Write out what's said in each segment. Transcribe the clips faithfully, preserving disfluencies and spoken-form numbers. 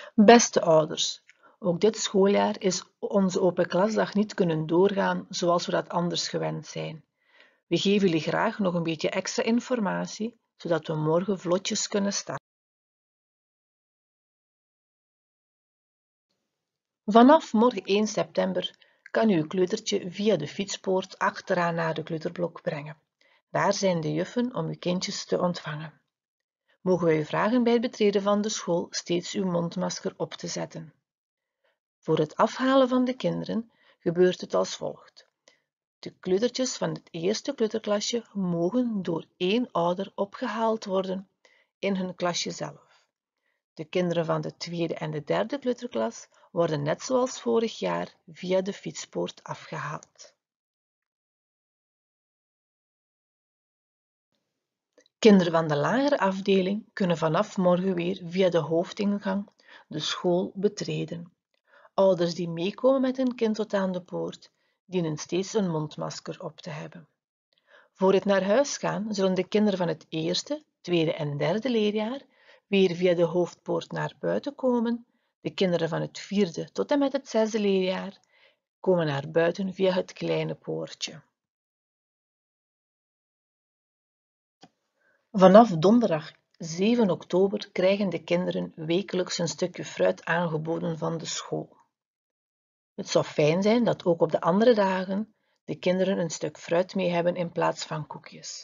Beste ouders, ook dit schooljaar is onze open klasdag niet kunnen doorgaan zoals we dat anders gewend zijn. We geven jullie graag nog een beetje extra informatie, zodat we morgen vlotjes kunnen starten. Vanaf morgen één september kan u uw kleutertje via de fietspoort achteraan naar de kleuterblok brengen. Daar zijn de juffen om uw kindjes te ontvangen. Mogen wij u vragen bij het betreden van de school steeds uw mondmasker op te zetten. Voor het afhalen van de kinderen gebeurt het als volgt. De kleutertjes van het eerste kleuterklasje mogen door één ouder opgehaald worden in hun klasje zelf. De kinderen van de tweede en de derde kleuterklas worden net zoals vorig jaar via de fietspoort afgehaald. Kinderen van de lagere afdeling kunnen vanaf morgen weer via de hoofdingang de school betreden. Ouders die meekomen met hun kind tot aan de poort, dienen steeds een mondmasker op te hebben. Voor het naar huis gaan zullen de kinderen van het eerste, tweede en derde leerjaar weer via de hoofdpoort naar buiten komen. De kinderen van het vierde tot en met het zesde leerjaar komen naar buiten via het kleine poortje. Vanaf donderdag zeven oktober krijgen de kinderen wekelijks een stukje fruit aangeboden van de school. Het zou fijn zijn dat ook op de andere dagen de kinderen een stuk fruit mee hebben in plaats van koekjes.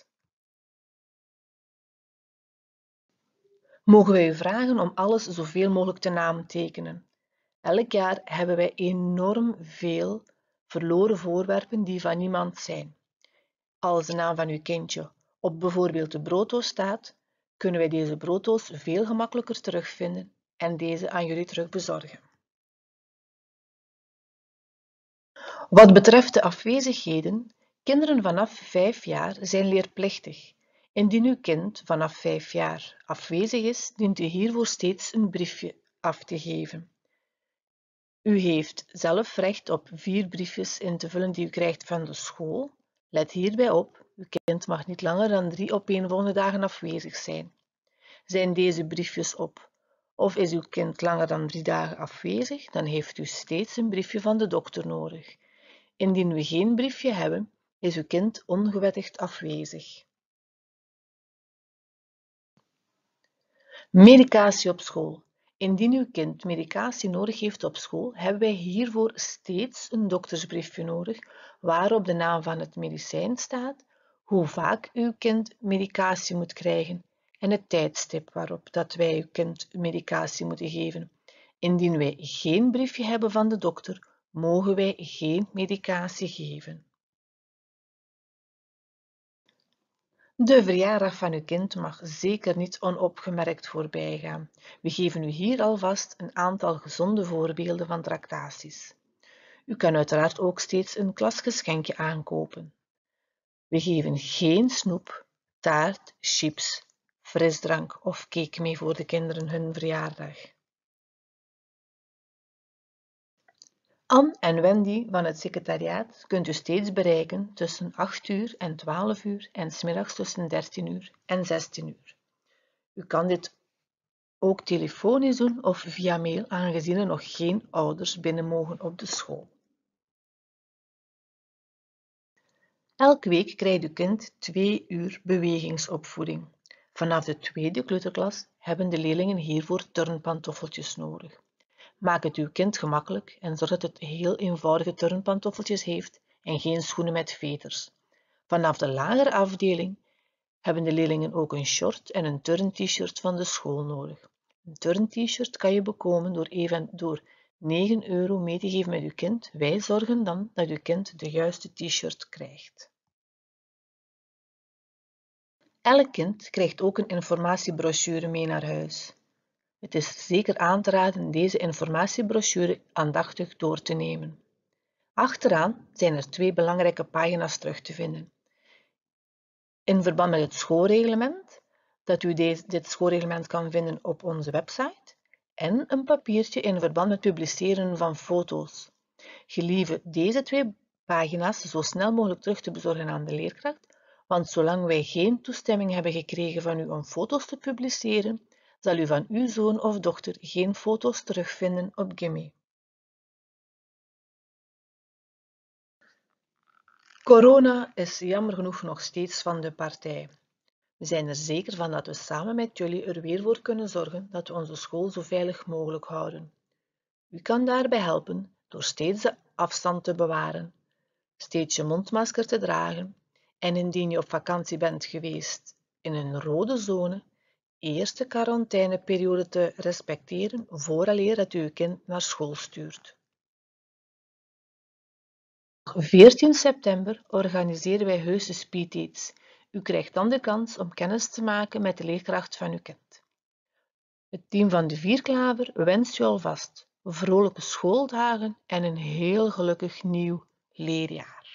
Mogen wij u vragen om alles zoveel mogelijk te naamtekenen. Elk jaar hebben wij enorm veel verloren voorwerpen die van niemand zijn. Als de naam van uw kindje op bijvoorbeeld de brooddoos staat, kunnen wij deze brooddoos veel gemakkelijker terugvinden en deze aan jullie terug bezorgen. Wat betreft de afwezigheden, kinderen vanaf vijf jaar zijn leerplichtig. Indien uw kind vanaf vijf jaar afwezig is, dient u hiervoor steeds een briefje af te geven. U heeft zelf recht op vier briefjes in te vullen die u krijgt van de school. Let hierbij op, uw kind mag niet langer dan drie opeenvolgende dagen afwezig zijn. Zijn deze briefjes op of is uw kind langer dan drie dagen afwezig, dan heeft u steeds een briefje van de dokter nodig. Indien we geen briefje hebben, is uw kind ongewettigd afwezig. Medicatie op school. Indien uw kind medicatie nodig heeft op school, hebben wij hiervoor steeds een doktersbriefje nodig, waarop de naam van het medicijn staat, hoe vaak uw kind medicatie moet krijgen en het tijdstip waarop dat wij uw kind medicatie moeten geven. Indien wij geen briefje hebben van de dokter, mogen wij geen medicatie geven. De verjaardag van uw kind mag zeker niet onopgemerkt voorbij gaan. We geven u hier alvast een aantal gezonde voorbeelden van tractaties. U kan uiteraard ook steeds een klasgeschenkje aankopen. We geven geen snoep, taart, chips, frisdrank of cake mee voor de kinderen hun verjaardag. Anne en Wendy van het secretariaat kunt u steeds bereiken tussen acht uur en twaalf uur en 's middags tussen dertien uur en zestien uur. U kan dit ook telefonisch doen of via mail, aangezien er nog geen ouders binnen mogen op de school. Elke week krijgt uw kind twee uur bewegingsopvoeding. Vanaf de tweede kleuterklas hebben de leerlingen hiervoor turnpantoffeltjes nodig. Maak het uw kind gemakkelijk en zorg dat het heel eenvoudige turnpantoffeltjes heeft en geen schoenen met veters. Vanaf de lagere afdeling hebben de leerlingen ook een short en een turn-t-shirt van de school nodig. Een turn-t-shirt kan je bekomen door even door negen euro mee te geven met uw kind. Wij zorgen dan dat uw kind de juiste t-shirt krijgt. Elk kind krijgt ook een informatiebrochure mee naar huis. Het is zeker aan te raden deze informatiebrochure aandachtig door te nemen. Achteraan zijn er twee belangrijke pagina's terug te vinden. In verband met het schoolreglement, dat u dit schoolreglement kan vinden op onze website, en een papiertje in verband met het publiceren van foto's. Gelieve deze twee pagina's zo snel mogelijk terug te bezorgen aan de leerkracht, want zolang wij geen toestemming hebben gekregen van u om foto's te publiceren, zal u van uw zoon of dochter geen foto's terugvinden op Gimme. Corona is jammer genoeg nog steeds van de partij. We zijn er zeker van dat we samen met jullie er weer voor kunnen zorgen dat we onze school zo veilig mogelijk houden. U kan daarbij helpen door steeds de afstand te bewaren, steeds je mondmasker te dragen en indien je op vakantie bent geweest in een rode zone, eerst de quarantaineperiode te respecteren vooraleer dat u uw kind naar school stuurt. Op veertien september organiseren wij heuse speeddates. U krijgt dan de kans om kennis te maken met de leerkracht van uw kind. Het team van de Vierklaver wenst u alvast vrolijke schooldagen en een heel gelukkig nieuw leerjaar.